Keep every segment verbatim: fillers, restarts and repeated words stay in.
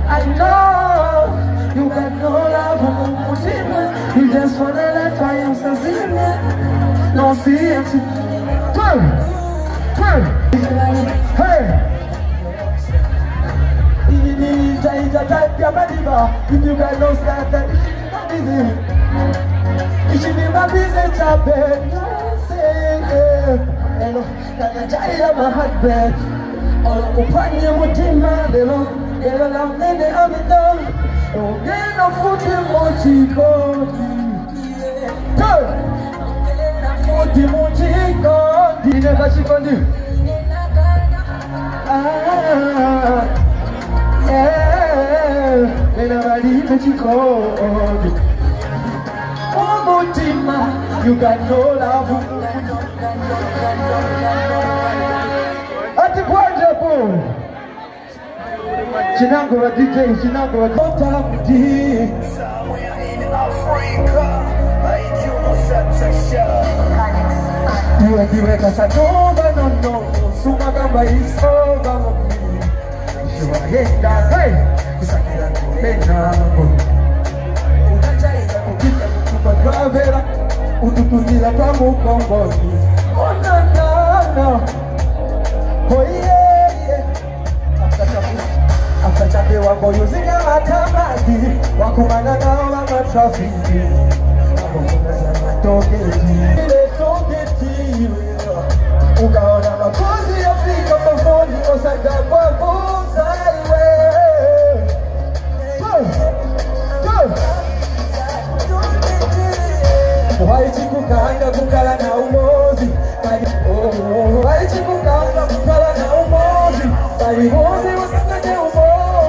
I know you got no love for me. You just wanna let fire see me. No see it. Turn, turn. Hey. If you got no start, then it's easy. You should be my business champion. Hello, that's a giant of my heartbeat. All of the party and what you mad, hello. Hello, I'm in the army dog. Oh, get no food in Mochi Cody. Good. Food in Mochi Cody. Never she can do. Ah, yeah. They never leave Mochi Cody. Oh, Motima, you got no love. At the point of Chinango wa D J, Chinango wa Yotam D. Somewhere in Africa, I do such a show. You and you make us a nova, no, no, Sumagamba is over me. You are in that way, it's a killer to Benjago. Unajaika kupita kutupa gravera, ututunila kwa mukongoni. Oh, no, no, no. Oh, yeah, yeah. After Chape wako using a matamaki, wakumana na wama trafiki. Wakumana na toketi, ile toketi. Ukaona makozi ya fika mafoni, osaka kwa buza iwe. Go, go. Waichi kukanga kukala na umozi. Oh, waichi kukanga kukala na umozi. Bali mozi wasaka ne umozi.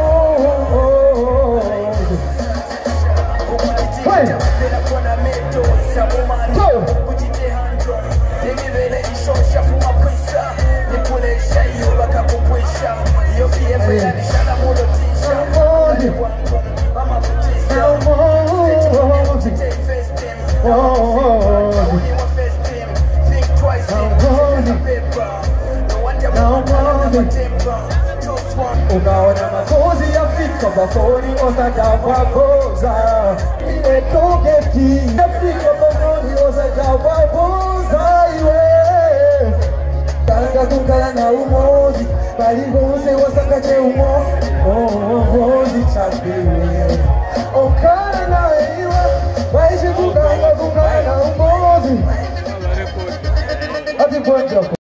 Ukaona makozi ya fika bafoni osaka kwa boza. Ile toketi ya fika bafoni osaka kwa boza iwe. Kanga kukala na umozi, bali ngoze osaka che umo. Umozi chapiwe. Okana na iwe, waishi kukanga kukala na umozi. Ati bonjo.